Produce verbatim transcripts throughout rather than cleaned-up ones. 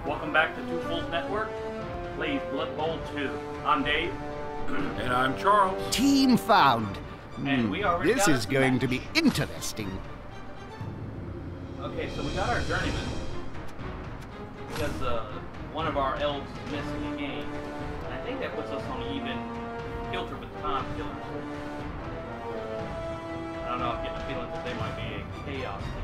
Welcome back to Two Fools Network. Plays Blood Bowl two. I'm Dave. And I'm Charles. Team found. And we already This got is a going match. to be interesting. Okay, so we got our journeyman. Because uh, one of our elves is missing a game. And I think that puts us on even kilter with the time killers. I don't know, I'm getting a feeling that they might be a chaos team.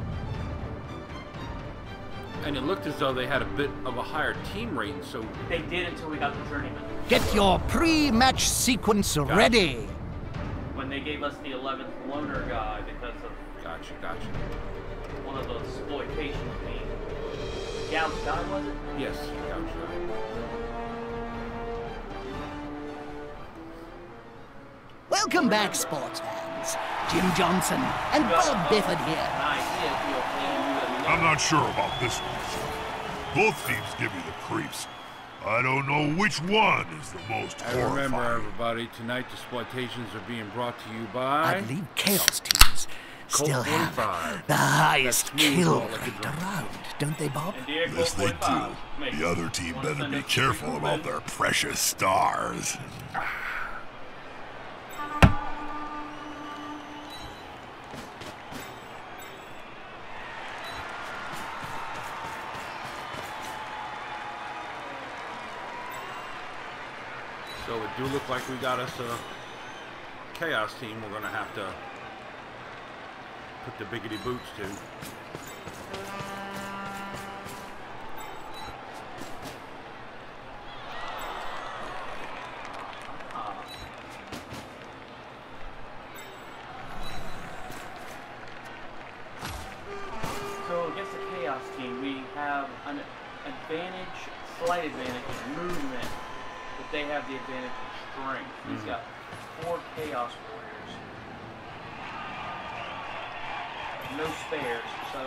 And it looked as though they had a bit of a higher team rating, so... They did until we got the journeyman. Get your pre-match sequence Gotcha. ready. When they gave us the eleventh loner guy because of Gotcha, gotcha. one of those exploitation themes. Gouge guy, was it? Yes, gotcha. Welcome back, sports fans. Jim Johnson and Bob Bifford here. Nice. Yeah, if you're playing, you let me know. I'm not sure about this one, sir. Both teams give me the creeps. I don't know which one is the most And remember, horrifying. everybody, tonight Exploitations are being brought to you by... I believe Chaos teams Colt still have forty-five. the highest That's smooth kill all like a rate drum. around, don't they, Bob? And Diego Yes, they do. forty-five. Make The it. other team Wanna better send be us a careful frequent about win? their precious stars. So it do look like we got us a Chaos team we're going to have to put the biggity boots to. So against the Chaos team, we have an advantage, slight advantage in movement, but they have the advantage in strength. He's got four Chaos Warriors, no spares, so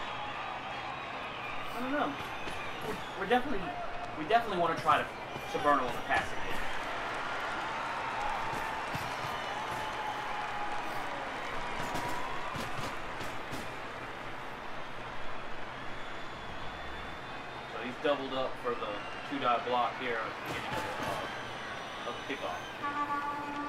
I don't know. We're, we're definitely, we definitely want to try to, to burn him on the passing game. So he's doubled up for the two-die block here at the beginning of the, uh, of the kickoff.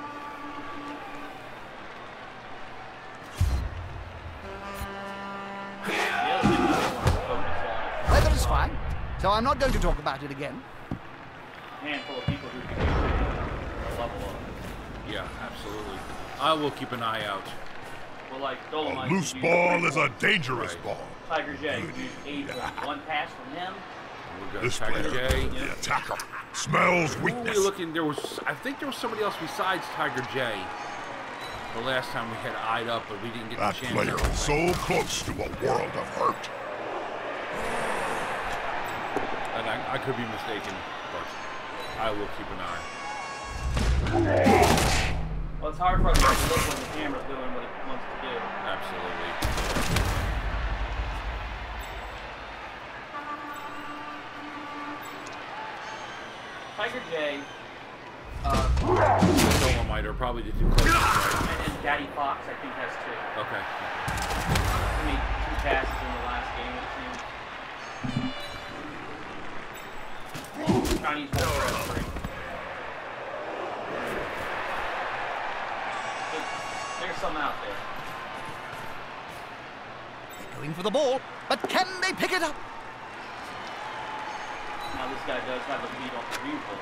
The other thing we want to focus on Weather is fine, so I'm not going to talk about it again. is a handful of people who can use it to level up. Yeah, absolutely. I will keep an eye out. Well, like A Dolomite. loose could use ball three is a points. dangerous Right. ball. Tiger J could use eight points. One pass from him. We've got This Tiger player, J. the attacker, smells Who were we weakness. looking? There was, I think there was somebody else besides Tiger J. The last time we had eyed up, but we didn't get That the chance. player is so close to a world of hurt. And I, I could be mistaken, but I will keep an eye. Well, it's hard for us to look when the camera's doing what it wants to do. Absolutely. Tiger J, uh, Dolomite are probably the two closest, right? and, and Daddy Fox, I think, has two. Okay. He made two passes in the last game, it seems. Chinese War referee. There's some out there. They're going for the ball, but can they pick it up? Now this guy does have a beat off the reviews.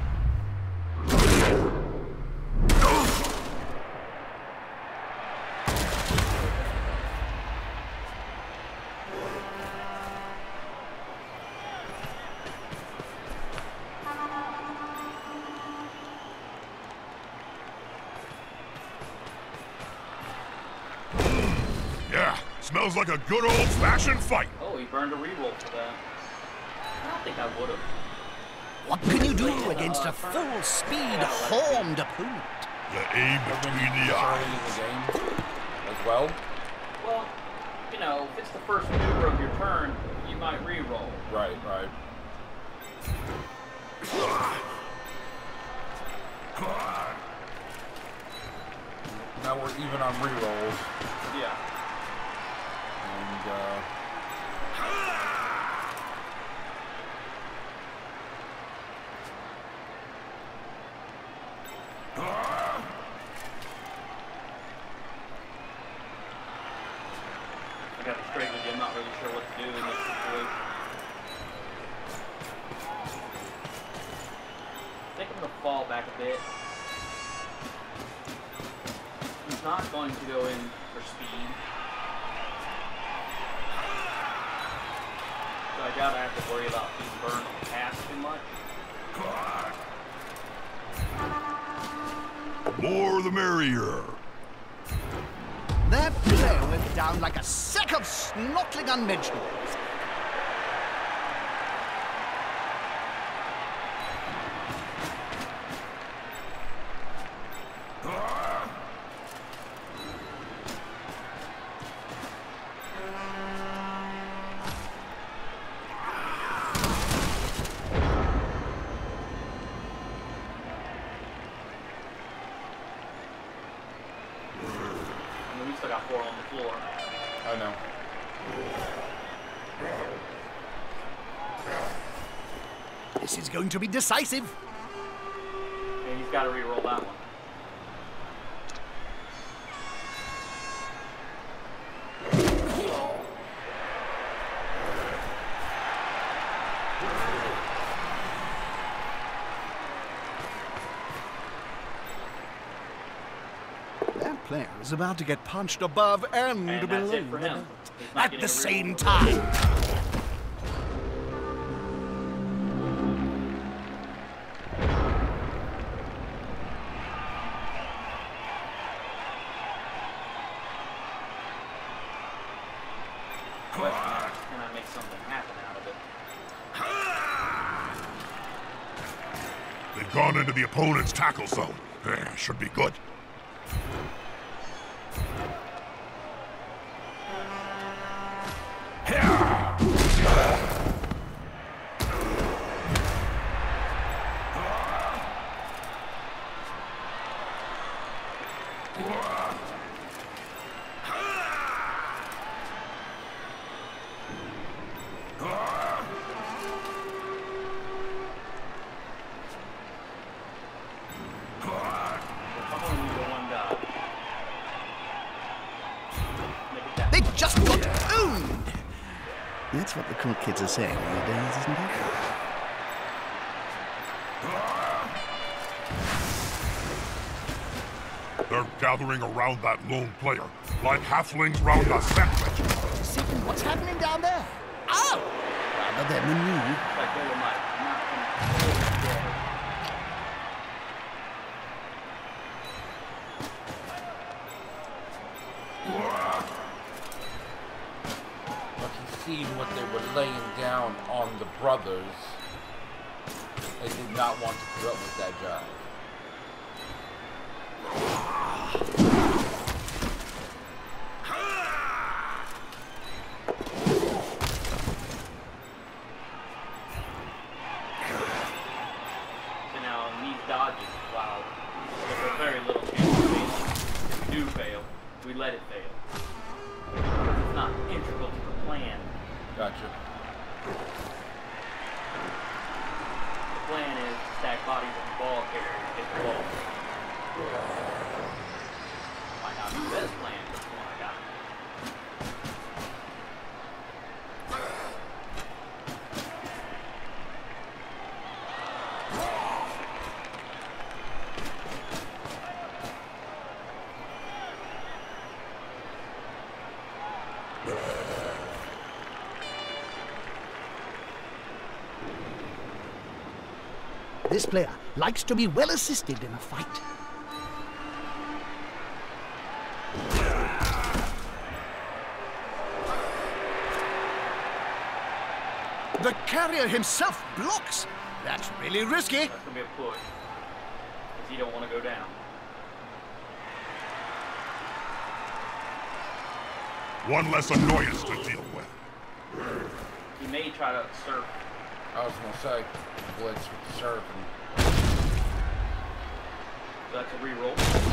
Yeah, smells like a good old-fashioned fight. Oh, he burned a reroll for that. I don't think I would have. What can you do against a full-speed, horned opponent? You aim between the Early eyes. in the game as well. Well, you know, if it's the first maneuver of your turn, you might re-roll. Right, right. Now we're even on rerolls, Yeah. and uh, got straight with you. I'm not really sure what to do in this situation. I think I'm going to fall back a bit. He's not going to go in for speed. So I doubt I have to worry about being burned on the pass too much. More the merrier. That player went down like a sack of snortling unmentionables. We still got four on the floor. I know. This is going to be decisive. And he's got to re-roll that one. That player is about to get punched above and, And below that's it for the him. belt He's not at getting the a same re-roll. time. Question is, can I make something happen out of it? They've gone into the opponent's tackle zone. Eh, should be good. I'm only need the one guy. Make it that. They just got owned. That's what the cool kids are saying nowadays, isn't it? They're gathering around that lone player, like halflings round a sandwich. Second, what's happening down there? Oh! Rather than the knee. It's like they were like not gonna dead. But he seen what they were laying down on the brothers. They did not want to put up with that job. So now in these dodges, wow, there's a very little chance of failing. If we do fail, we let it fail. Because it's not integral to the plan. Gotcha. The plan is to stack bodies on the ball carrier and get the ball. Might not be the best plan, but it's the one I got. This player likes to be well assisted in a fight. The carrier himself blocks. That's really risky. That's going to be a push. Because you don't want to go down. One less annoyance to deal with. He may try to surf. I was gonna say, blitz with the surf and So that's a re-roll.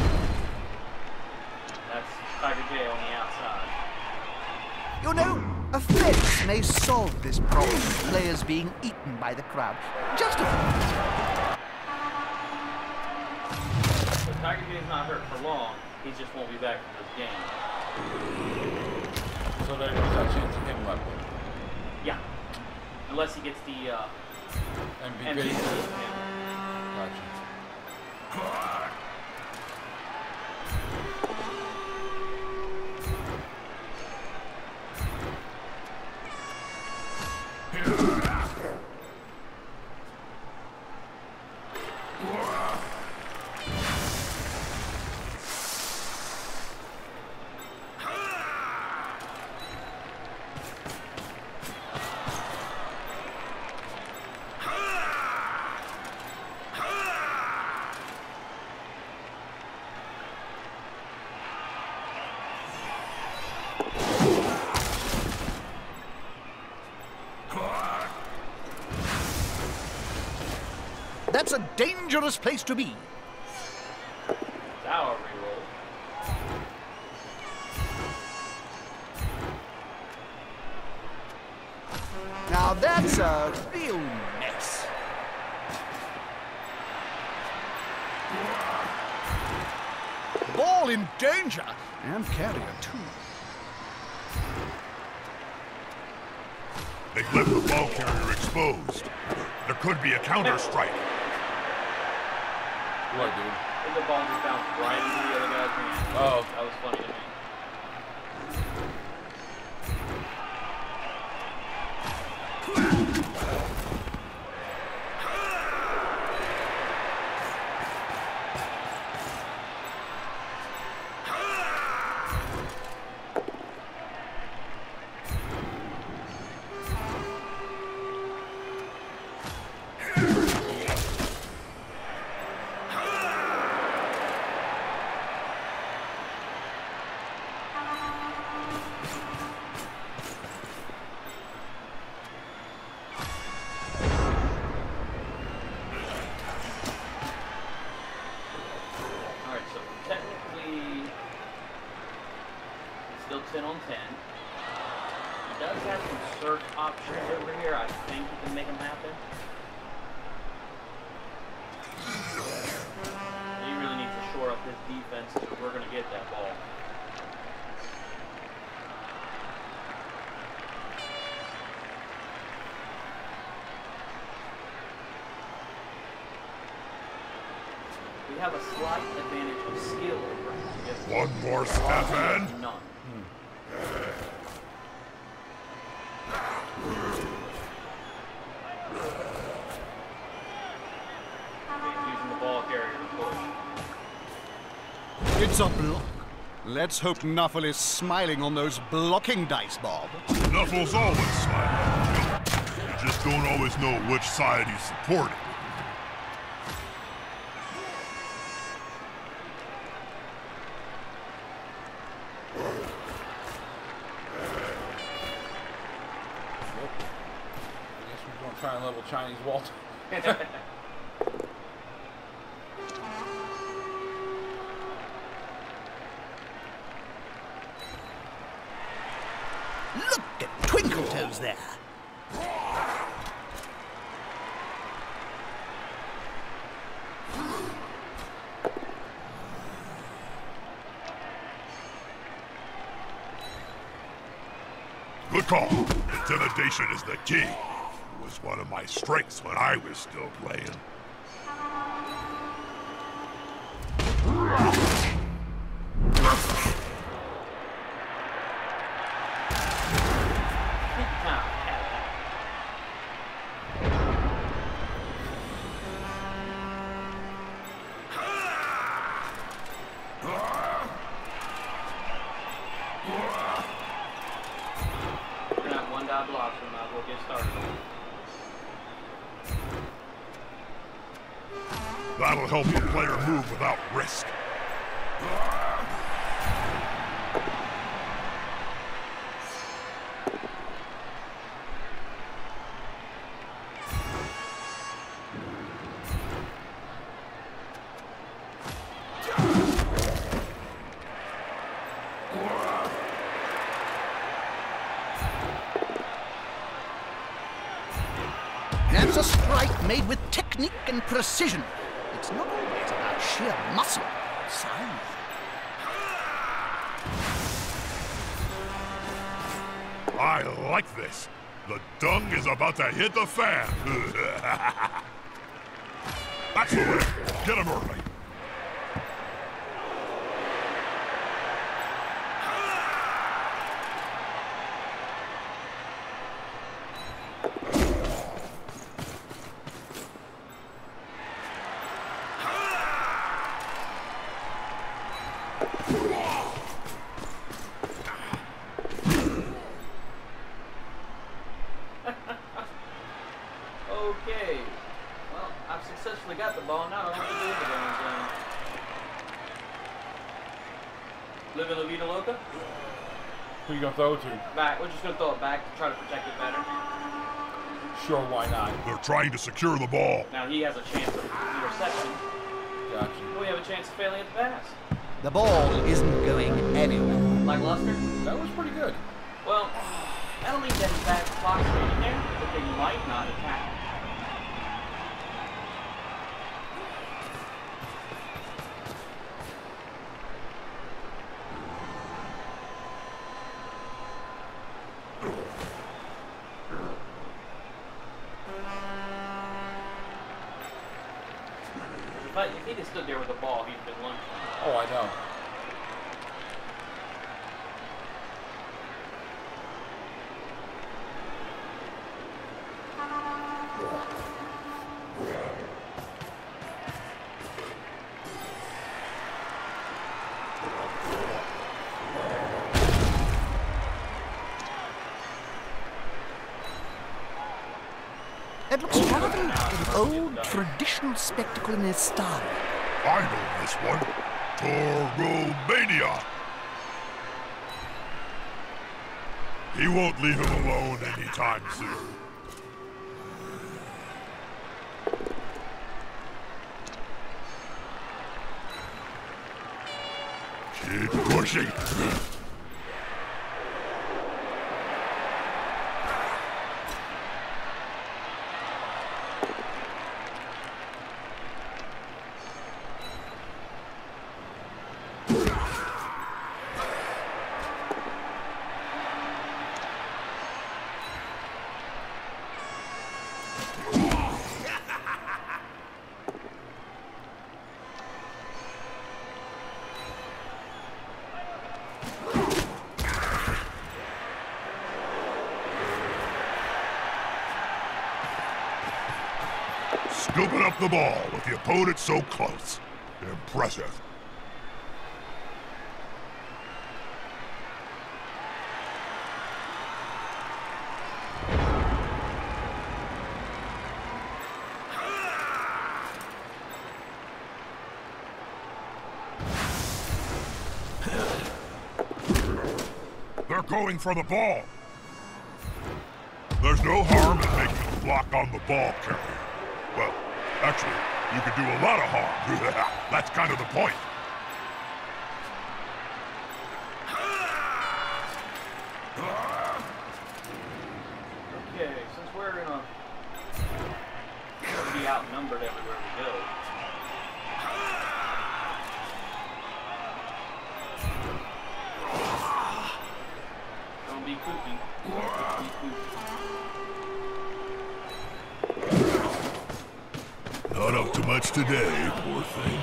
That's Tiger J on the outside. You know, a fence may solve this problem of players being eaten by the crowd. Just a thought. So Tiger J's not hurt for long. He just won't be back for this game. so they're gonna Unless he gets the uh, M V M V P. P. Yeah. Gotcha. That's a dangerous place to be. Tower reroll. Now that's a real mess. Ball in danger, and carrier too. They've left the ball carrier exposed. There could be a counter strike. What, dude? And the ball just bounced right into the other guy's hand. Oh. That was funny to me. ten on ten. He does have some search options over here. I think he can make them happen. He really needs to shore up his defense if we're going to get that ball. We have a slight advantage of skill over him. One more step and none. Using the ball carrier to push. It's a block. Let's hope Nuffle is smiling on those blocking dice, Bob. Nuffle's always smiling. You just don't always know which side he's supporting. Trying to level Chinese Walter. Look at Twinkletoes there. Good call. Intimidation is the key. It was one of my strengths when I was still playing. We're gonna have one dot blocks, so now we'll get started. That'll help the player move without risk. That's a strike made with technique and precision. It's not always about sheer muscle or size. I like this. The dung is about to hit the fan. That's the way. Get him early. Okay. Well, I've successfully got the ball. Now I don't have to do with the damn thing. Live in La Vida Loca? Who you gonna throw it to? Back. We're just gonna throw it back to try to protect it better. Sure, why not? They're trying to secure the ball. Now he has a chance of interception. Gotcha. We have a chance of failing at the pass. The ball isn't going anywhere. Lackluster? That was pretty good. Well, I don't mean that bad clock in there, but they might not attack. But if he'd have stood there with the ball, he'd have been lunched. Oh, I know. It looks rather like an old traditional spectacle in its style. I know this one. Toromania. He won't leave him alone anytime soon. Keep pushing. Scooping up the ball with the opponent so close. Impressive. They're going for the ball. There's no harm in making a block on the ball carrier. Well, actually, you could do a lot of harm. That's kind of the point. Okay, since we're in a... We'll be outnumbered everywhere we go. Don't be kooky. Don't be kooky. Not up to much today, poor thing.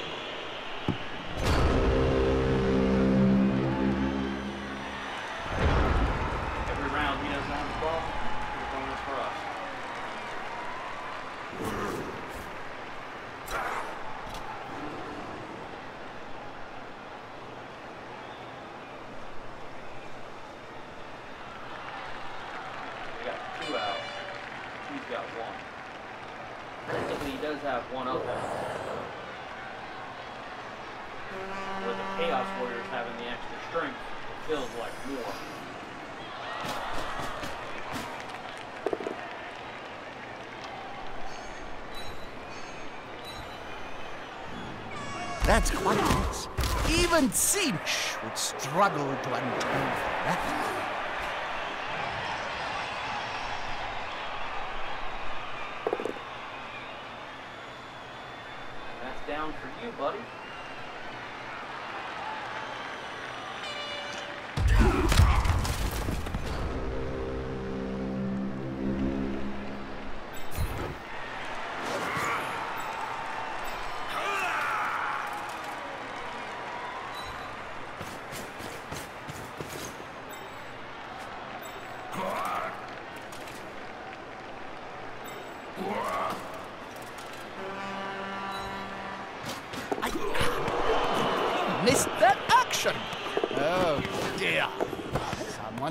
Every round he doesn't have the ball, it's a bonus for us. We got two out. He's got one. Technically, he does have one up there. With the Chaos Warriors having the extra strength, it feels like more. That's quite a mess. Even Cinch would struggle to untangle that. That's down for you, buddy.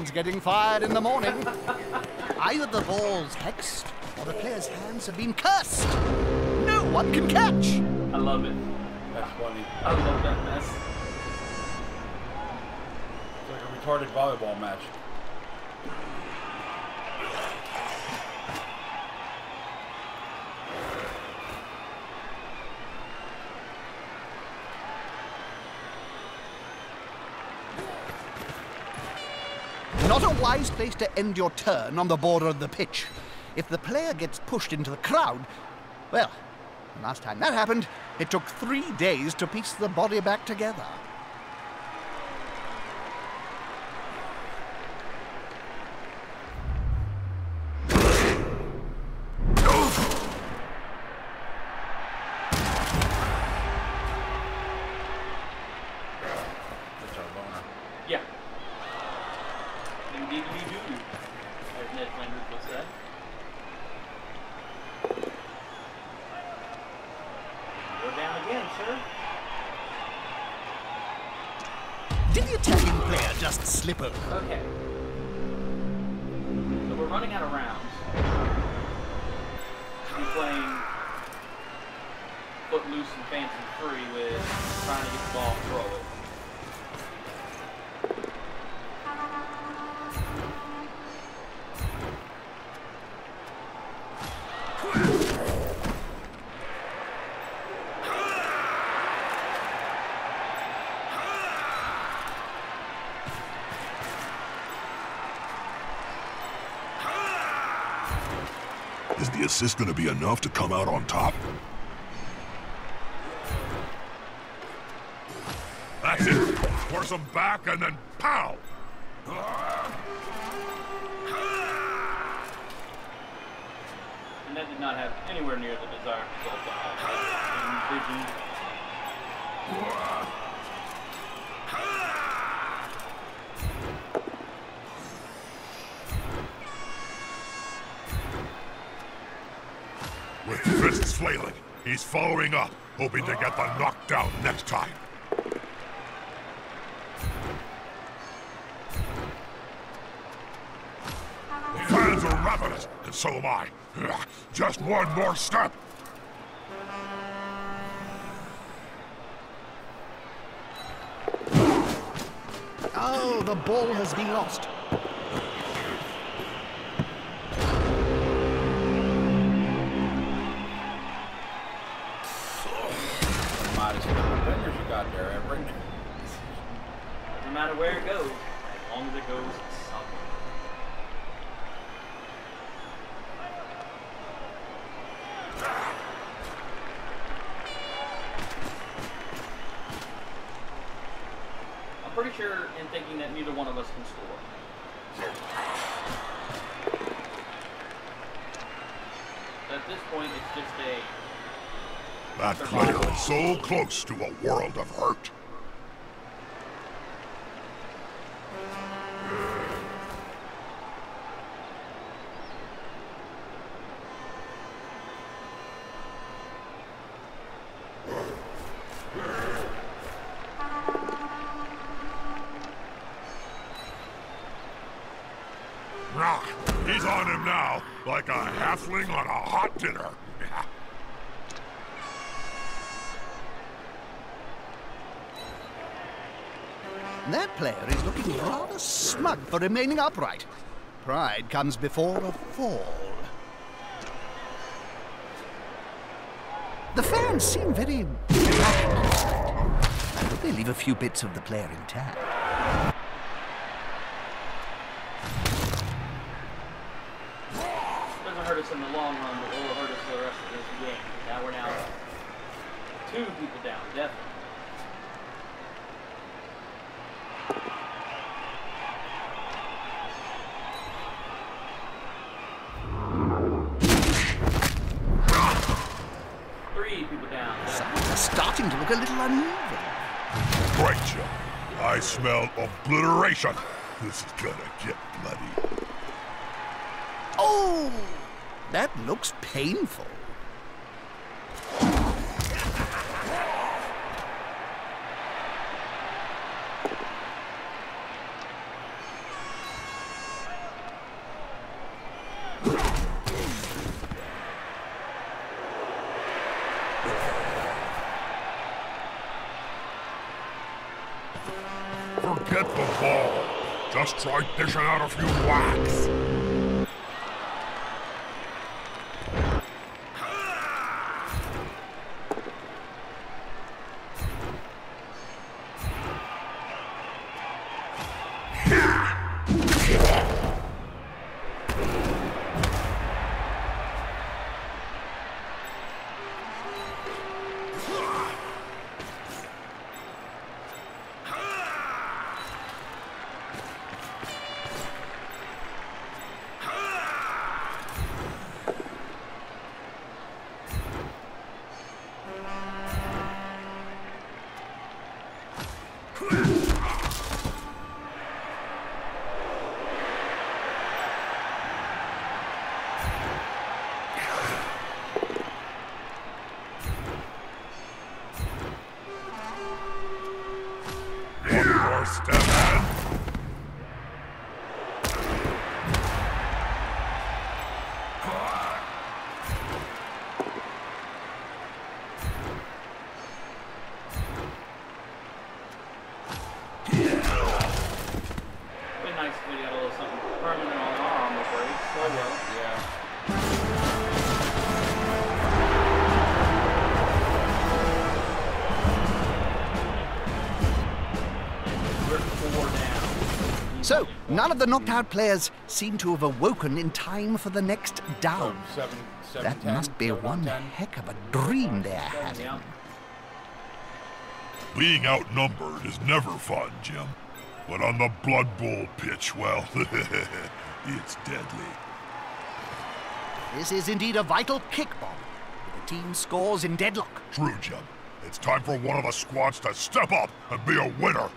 shots getting fired in the morning. Either the ball's hexed or the player's hands have been cursed. No one can catch. I love it. That's funny. I love that mess. It's like a retarded volleyball match. Not a wise place to end your turn on the border of the pitch. If the player gets pushed into the crowd, well, last time that happened, it took three days to piece the body back together. Yeah. Indeed we do, as Ned Flanders would say. Go down again, sir. Did the attacking player just slip over? Okay. So we're running out of rounds. We're playing footloose and fancy free with trying to get the ball and throw it. Is the assist going to be enough to come out on top? That's it. Force them back and then pow! And that did not have anywhere near the desired result that I envisioned. With fists flailing, he's following up, hoping to get the knockdown next time. The fans are ravenous, and so am I. Just one more step. Oh, the ball has been lost. Modest fingers you got there, Everett. Doesn't matter where it goes, as long as it goes somewhere. I'm pretty sure in thinking that neither one of us can score. At this point, it's just a... That player is so close to a world of hurt. Ah, he's on him now, like a halfling on a hot dinner. That player is looking rather smug for remaining upright. Pride comes before a fall. The fans seem very relaxed. I hope they leave a few bits of the player intact. Doesn't hurt us in the long run, but will hurt us for the rest of this game. Now we're now two people down, definitely. Three people down. Signs are starting to look a little uneven. Great job. I smell obliteration. This is gonna get bloody. Oh, that looks painful. Just tried dishing out a few whacks. So, none of the knocked out players seem to have awoken in time for the next down. Oh, seven, seven, That ten, must be seven, one ten. heck of a dream they're having. Yeah. Being outnumbered is never fun, Jim. But on the Blood Bowl pitch, well, it's deadly. This is indeed a vital kick, Bob. The team scores in deadlock. True, Jim. It's time for one of the squads to step up and be a winner.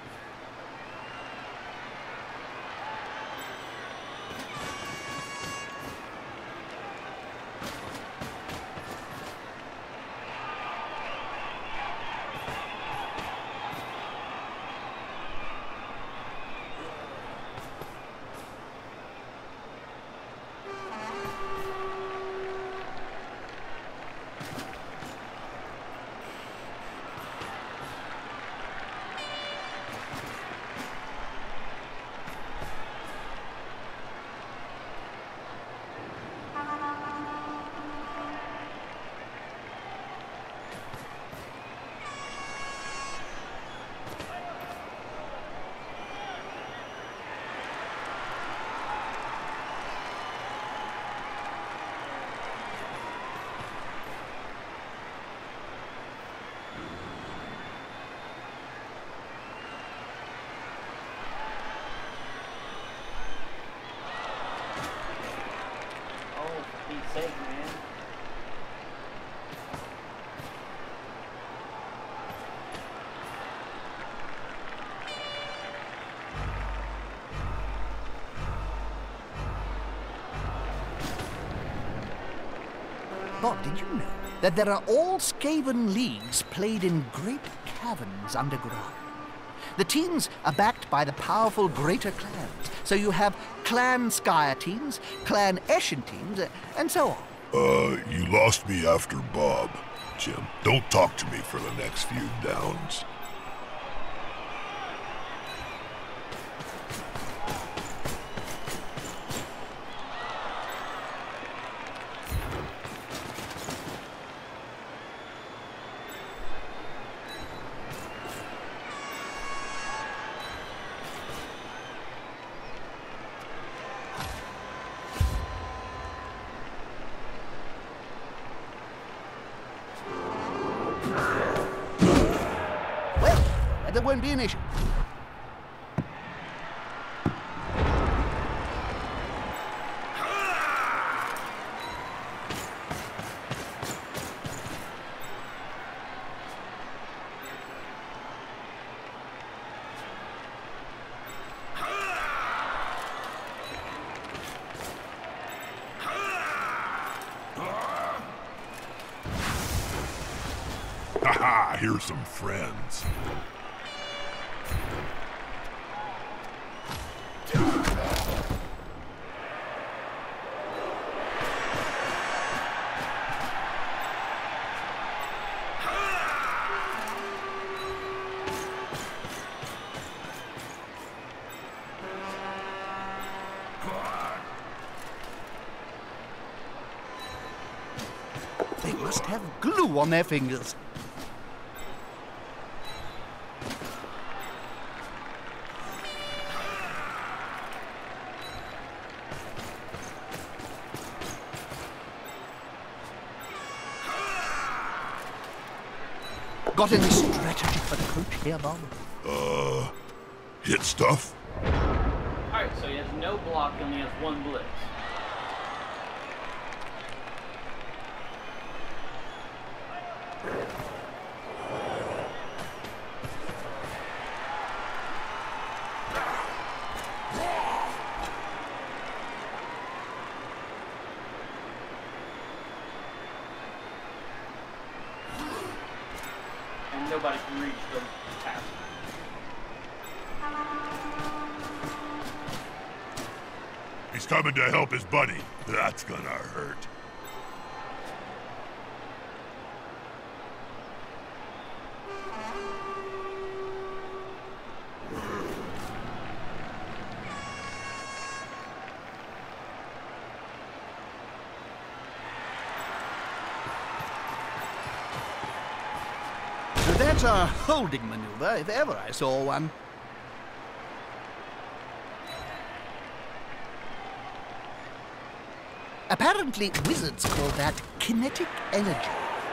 Sake, man. Bob, did you know that there are all Skaven leagues played in great caverns underground? The teams are backed by the powerful greater clans, so you have Clan Skyer teams, Clan Eshin teams, and so on. Uh, you lost me after Bob, Jim. Don't talk to me for the next few downs. There won't be an issue. Haha, here's some friends. They must have glue on their fingers. Got any strategy for the coach here, Bob? Uh, hit stuff? Alright, so he has no block and he has one blitz. And nobody can reach the pass. He's coming to help his buddy. That's gonna hurt. So that's a holding maneuver, if ever I saw one. Apparently, wizards call that kinetic energy.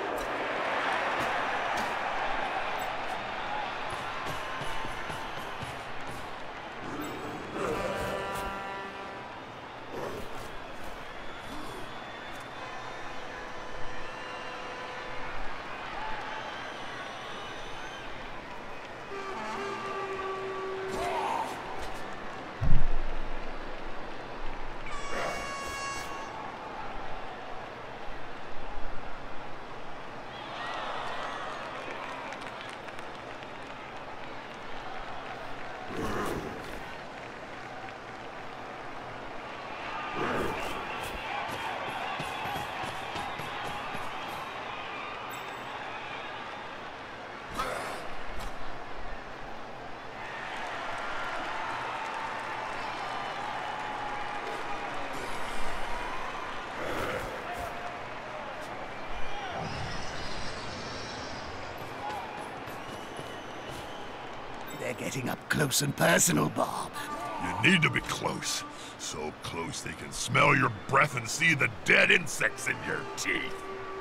They're getting up close and personal, Bob. You need to be close. So close they can smell your breath and see the dead insects in your teeth.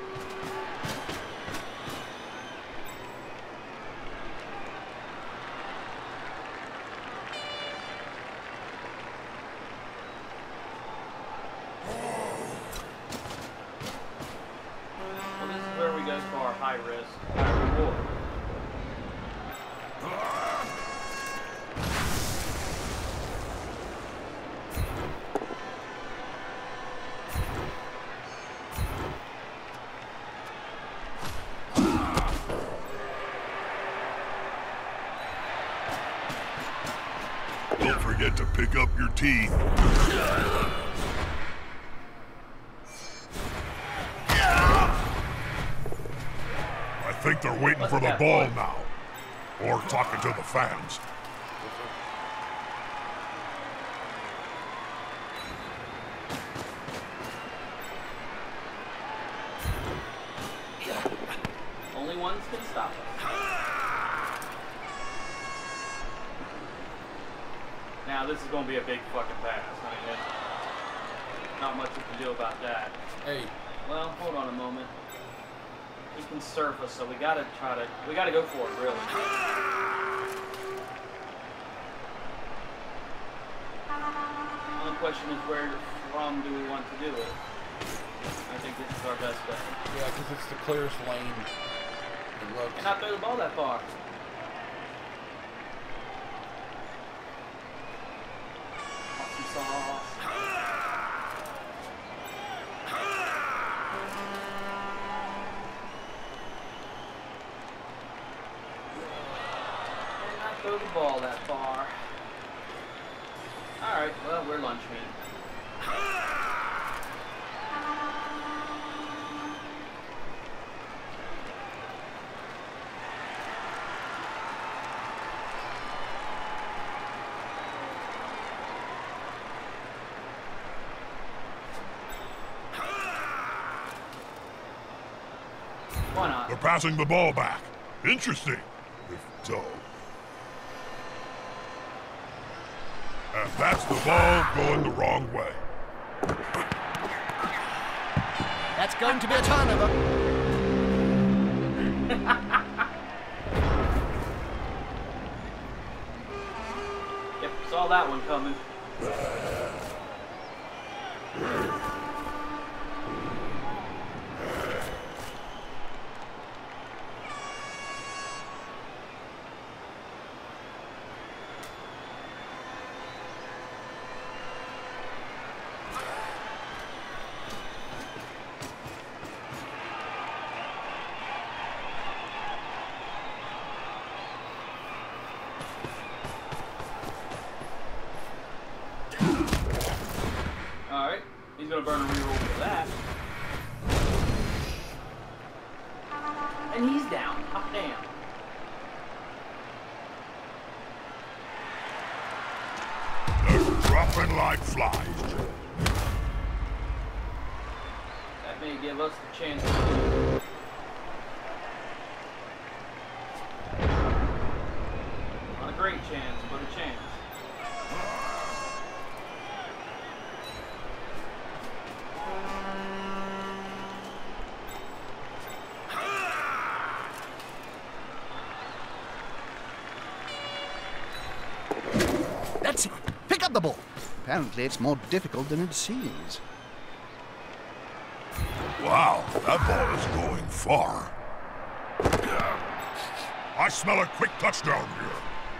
Well, this is where we go for our high risk, high reward. Don't forget to pick up your teeth. I think they're waiting What's for the that ball noise? now. Or talking to the fans. Only ones can stop us. Now this is going to be a big fucking pass. I mean, there's not much we can do about that. Hey, Well, hold on a moment. He can surf us, so we gotta try to. We gotta go for it, really. The only question is where from do we want to do it? I think this is our best bet. yeah, because it's the clearest lane. It looks. And not throw the ball that far. Awesome sauce. And not throw the ball that far. Alright, well, we're lunch meat. Why not? They're passing the ball back. Interesting, if dull. And that's the ball going the wrong way. That's going to be a turnover. Yep, saw that one coming. Alright, he's gonna burn a reroll for that. And he's down. Hot damn. They're dropping like flies. That may give us the chance to not a great chance, but a chance. That's it. Pick up the ball. Apparently it's more difficult than it seems. Wow, that ball is going far. I smell a quick touchdown here.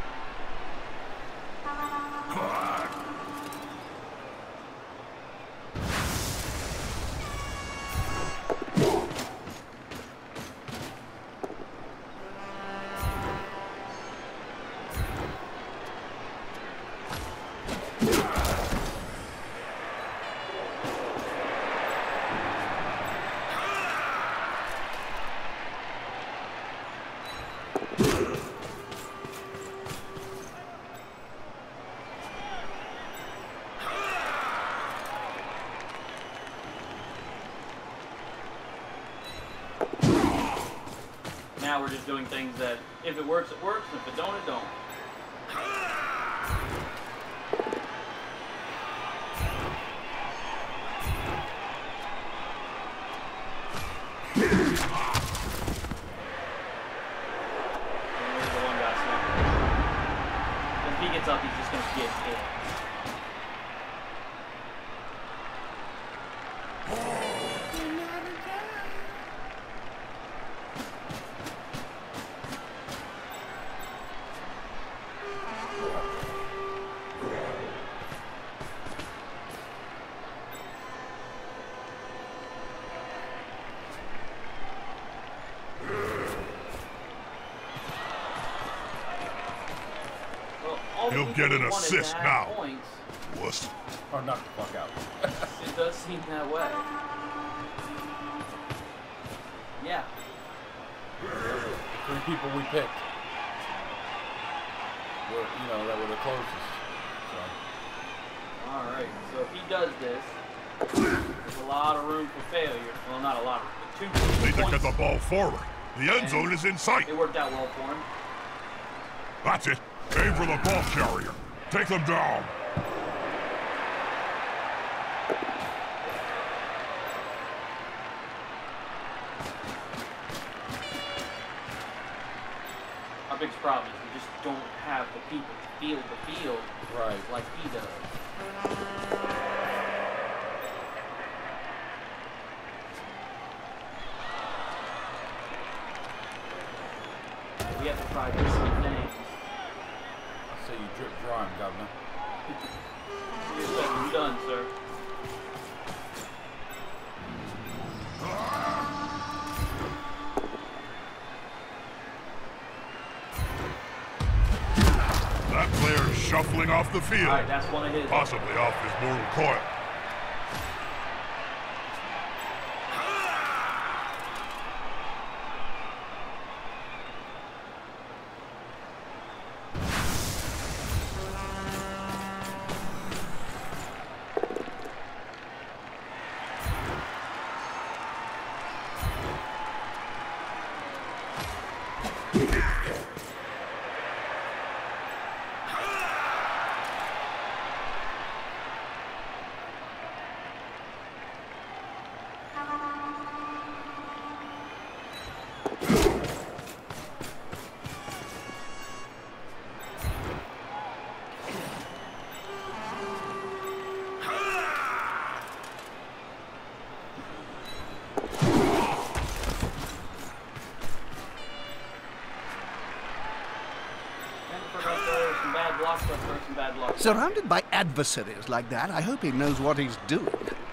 Now we're just doing things that, if it works, it works, and if it don't, it don't. And there's the one guy snapping. If he gets up, he's just going to get hit. He'll get an assist now. Points, Wuss. Or knock the fuck out. it does seem that way. Yeah. Three people we picked were, you know, that were the closest. So. Alright, so if he does this, there's a lot of room for failure. Well, not a lot of room, but two Need to points. get the ball forward. The end zone is in sight. It worked out well for him. That's it. Aim for the ball carrier. Take them down. Our biggest problem is we just don't have the people to field the field Right. like he does. We have to try risky things. I say you drip drawing, Governor. You're said and done, sir. That player's shuffling off the field. Alright, that's one of his. Possibly off his mortal coil. Surrounded by adversaries like that, I hope he knows what he's doing.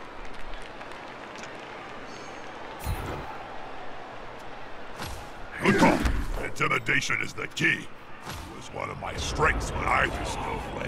Good call. Intimidation is the key. It was one of my strengths when I was still playing.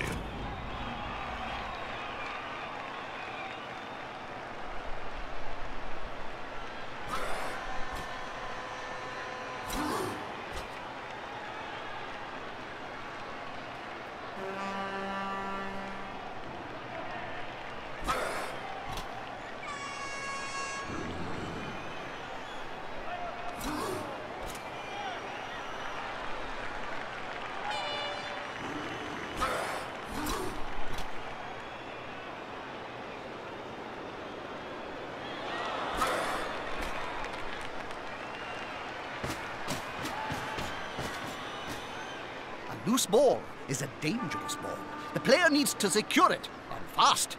Loose ball is a dangerous ball. The player needs to secure it, and fast.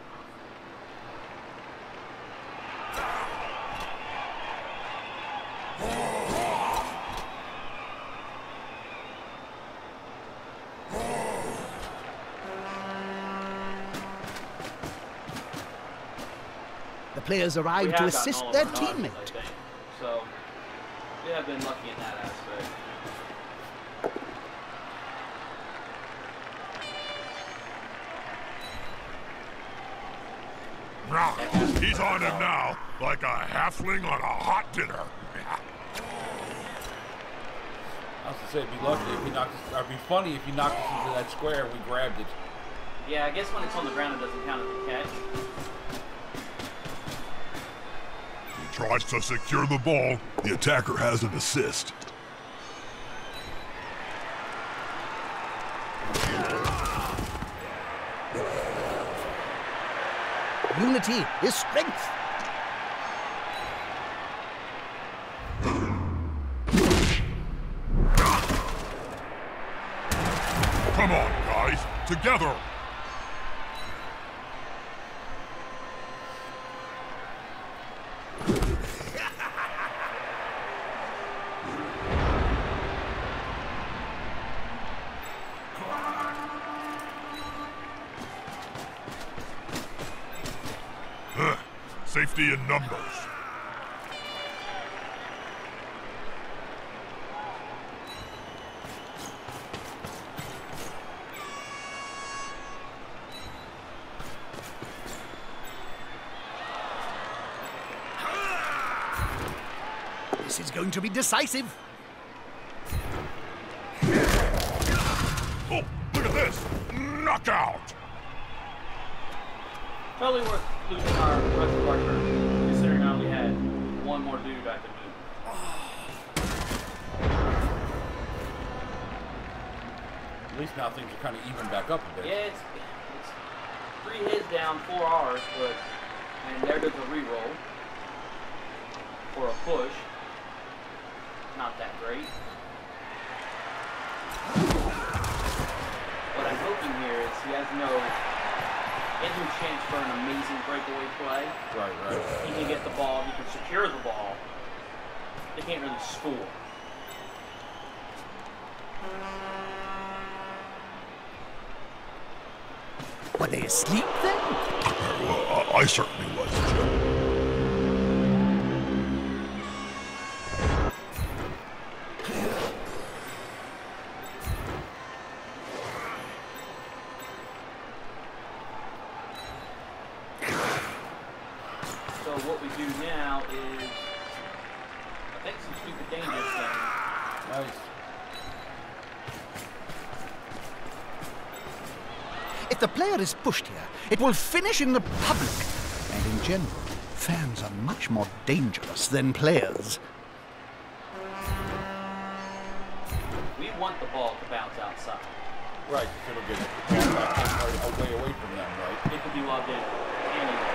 The players arrive to assist their teammate. I think. So, we have been lucky in that aspect. He's on him now, like a halfling on a hot dinner. I was gonna say, it'd be lucky if he knocked us, or it'd be funny if he knocked us into that square and we grabbed it. Yeah, I guess when it's on the ground, it doesn't count as a catch. He tries to secure the ball. The attacker has an assist. Unity is strength. Come on, guys. Together. Safety in numbers. This is going to be decisive. Oh, look at this! Knockout! Totally worth losing our rest of our turn, considering I only had one more dude I could move. At least now things are kind of even back up a bit. Yeah, it's, it's three his down, four ours, but and there goes a reroll for a push. Not that great. What I'm hoping here is he has no, he has no chance for an amazing breakaway play. Right, right. He can get the ball, he can secure the ball. They can't really score. Were they asleep then? Well, I, I certainly was, Joe. So what we do now is, I think some stupid dangerous thing. Nice. If the player is pushed here, it will finish in the public. And in general, fans are much more dangerous than players. We want the ball to bounce outside. Right, because it'll get the ball back away away from them, right? It could be lobbed in anyway.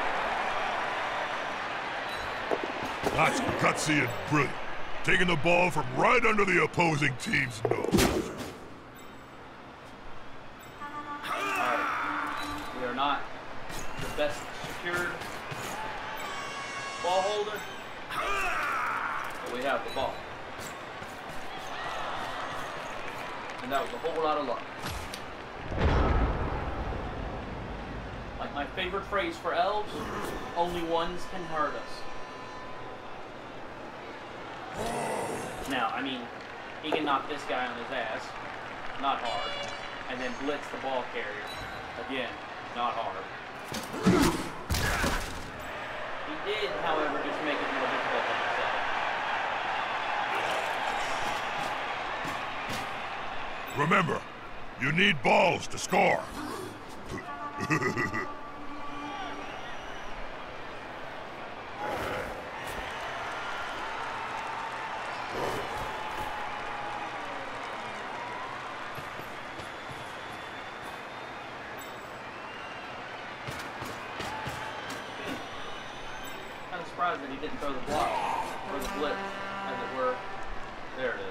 That's gutsy and brilliant. Taking the ball from right under the opposing team's nose. We are not the best secured ball holder, but we have the ball. And that was a whole lot of luck. My favorite phrase for elves, only ones can hurt us. Now, I mean, he can knock this guy on his ass, not hard, and then blitz the ball carrier. Again, not hard. He did, however, just make it more difficult on himself. Remember, you need balls to score. Kind of surprised that he didn't throw the block, or the blitz, as it were. There it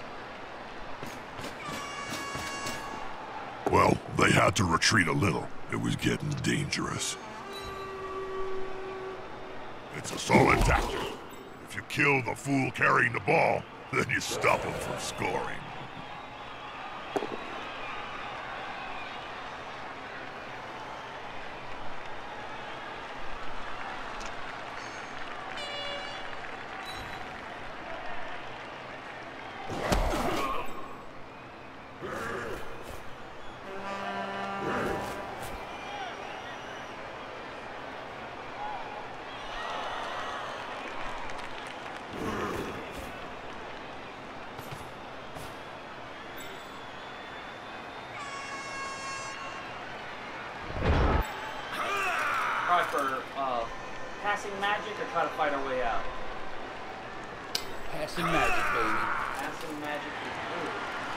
is. Well, they had to retreat a little. It was getting dangerous. It's a solid tactic. If you kill the fool carrying the ball, then you stop him from scoring. Try for uh, passing magic or try to fight our way out? Passing magic, baby. Passing magic is good.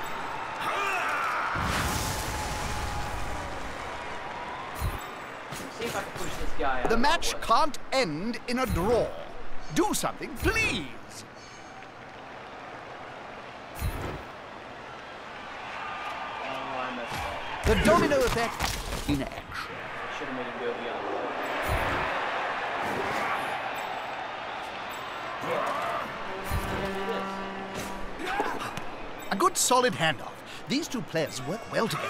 See if I can push this guy out. The of my match way. can't end in a draw. Do something, please. Oh, I messed up. The domino effect in action. I should have made him go the other way. A good solid handoff. These two players work well together.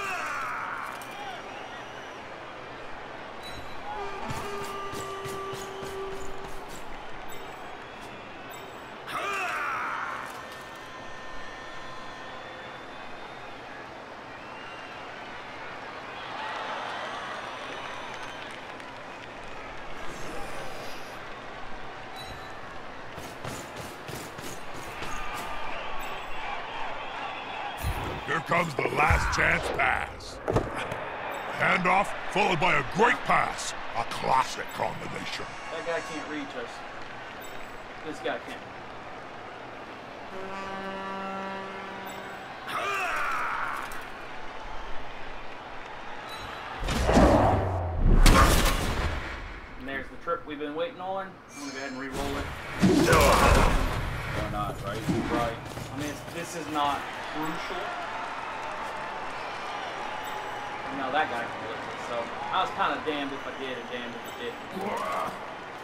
Here comes the last chance pass. Handoff followed by a great pass. A classic combination. That guy can't reach us. This guy can. And there's the trip we've been waiting on. I'm gonna go ahead and re-roll it. Or not, right? Right. I mean, it's, this is not crucial. No, that guy can blitz it, so I was kind of damned if I did and damned if I didn't.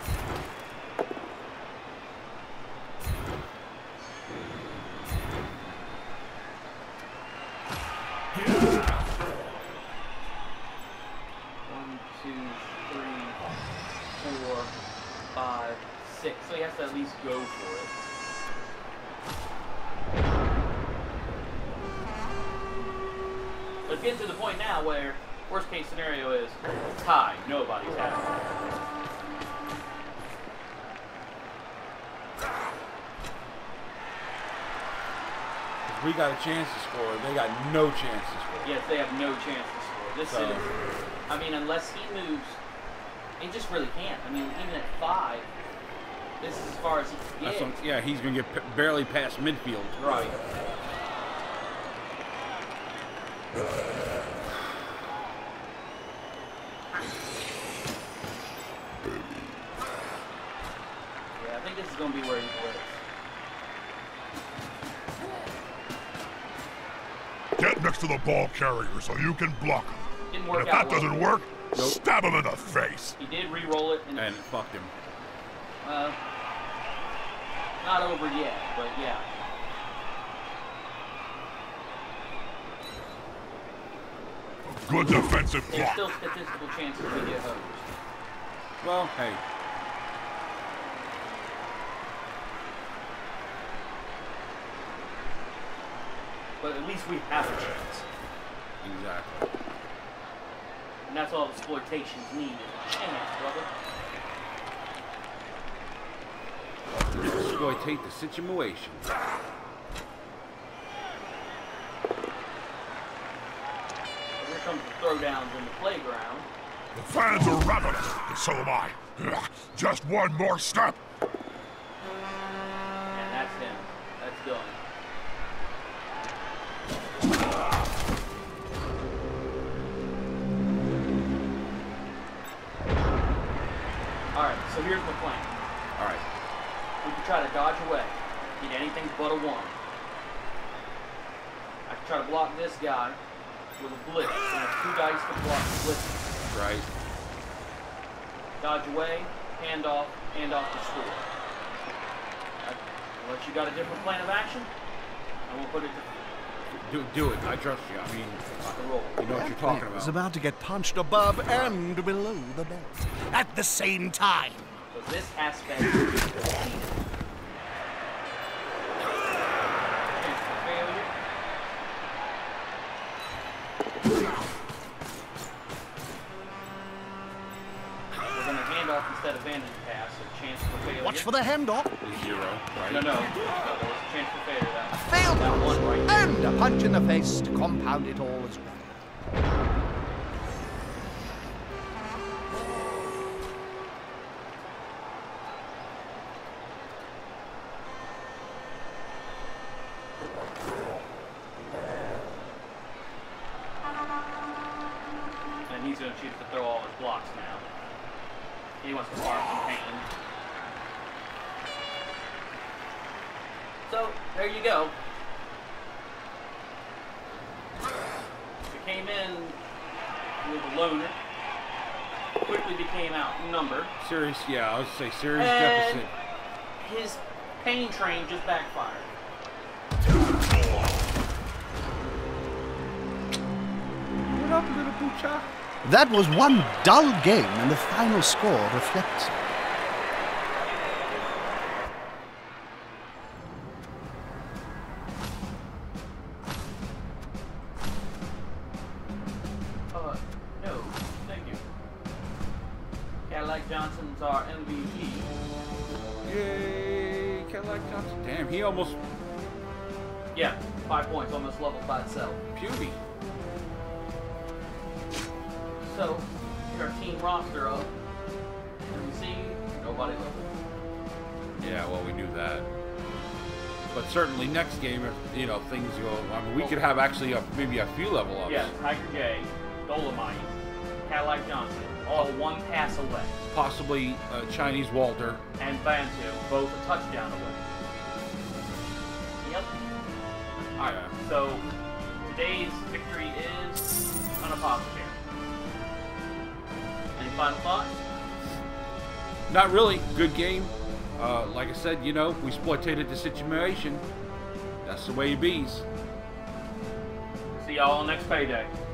One, two, three, four, five, six. So he has to at least go for it. But it's getting to the point now where worst case scenario is tie. Nobody's happy. If we got a chance to score, they got no chance to score. Yes, they have no chance to score. This So- is, I mean, unless he moves, he just really can't. I mean, even at five, this is as far as he can That's get. what, yeah, he's gonna get p barely past midfield. Right. Yeah, I think this is going to be where he plays. Get next to the ball carrier so you can block him. Didn't And work if out that doesn't well. work, stab him in the face. He did re-roll it, and, And it fucked him. uh, not over yet, but yeah. Good defensive There's block. still statistical chances we get hosed. Well, hey. But at least we have a chance. Exactly. And that's all exploitations need is a chance, brother. Exploitate the situation. Here comes the throwdowns in the playground. The fans are ravenous, and so am I. Just one more step. And that's him. That's done. Alright, so here's my plan. Alright. We can try to dodge away. Get anything but a one. I can try to block this guy with a blitz. I have two dice to block the blitz. Right. Dodge away, hand off, hand off to score. Unless you got a different plan of action, I won't put it to Do, do it. I trust you. I mean, rock and roll. you know what you're talking Is about. about to get punched above and below the belt at the same time. So this aspect is conceded. Chance for failure. We're going to hand off instead of vantage pass, so chance for failure. Watch for the handoff. Zero, right? No, no. No, there was a chance for failure. That, Failed that one right there. and a punch in the face to compound it all as well. And he's going to choose to throw all his blocks now. He wants to fire from pain. So, there you go. We came in with a loner. Quickly became outnumbered. Serious, yeah, I would say serious And deficit. his pain train just backfired. What up, little poocha? That was one dull game, and the final score reflects it. Uh, no, thank you. Cadillac Johnson's our M V P. Yay, Cadillac Johnson. Damn, he almost Yeah, five points, almost leveled by itself. puny. So, here's our team roster up. And we see nobody leveled. Yeah, well, we knew that. But certainly next game, if you know things go, I mean, we could have actually a, maybe a few level ups. Yeah, Tiger J, Dolomite, Cadillac Johnson, all one pass away. Possibly uh, Chinese Walter. And Bantu, both a touchdown away. Yep. Alright, Yeah. so today's victory is unapologetic. Any final thoughts? Not really. Good game. Uh, like I said, you know, we exploited the situation. That's the way it bees. See y'all next payday.